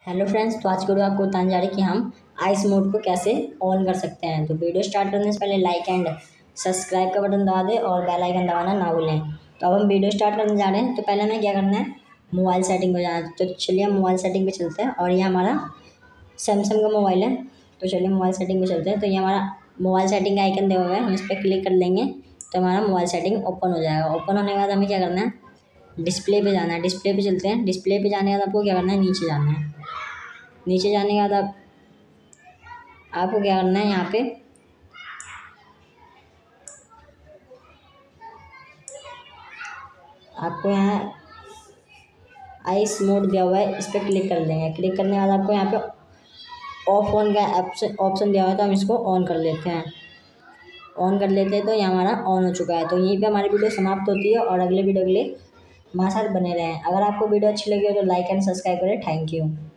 Hello friends, तो आज की वीडियो आपको बताने जा रहे हैं कि हम आइस मोड को कैसे ऑन कर सकते हैं। तो वीडियो स्टार्ट करने से पहले लाइक एंड सब्सक्राइब का बटन दबा दें और बेल आइकन दबाना ना भूलें। तो अब हम वीडियो स्टार्ट करने जा रहे हैं। तो पहले हमें क्या करना है, मोबाइल सेटिंग पे जाना है। तो चलिए हम मोबाइल सेटिंग पे चलते हैं और ये हमारा सैमसंग का मोबाइल है। तो चलिए मोबाइल सेटिंग पे चलते हैं। तो ये हमारा मोबाइल सेटिंग का आइकन दिया हुआ है, हम इस पर क्लिक कर लेंगे तो हमारा मोबाइल सेटिंग ओपन हो जाएगा। ओपन होने के बाद हमें क्या करना है, डिस्प्ले पे जाना है। डिस्प्ले पे चलते हैं। डिस्प्ले पे जाने के बाद आपको क्या करना है, नीचे जाना है। नीचे जाने के बाद आपको क्या करना है, यहाँ पे आपको यहाँ आइस मोड दिया हुआ है, इस पर क्लिक कर लेंगे। क्लिक करने के बाद आपको यहाँ पे ऑफ ऑन का ऑप्शन दिया हुआ है, तो हम इसको ऑन कर लेते हैं। ऑन कर लेते हैं तो ये हमारा ऑन हो चुका है। तो यहीं पे हमारी वीडियो समाप्त होती है और अगले वीडियो के लिए हमारे साथ बने रहें। अगर आपको वीडियो अच्छी लगी हो तो लाइक एंड सब्सक्राइब करें। Thank you.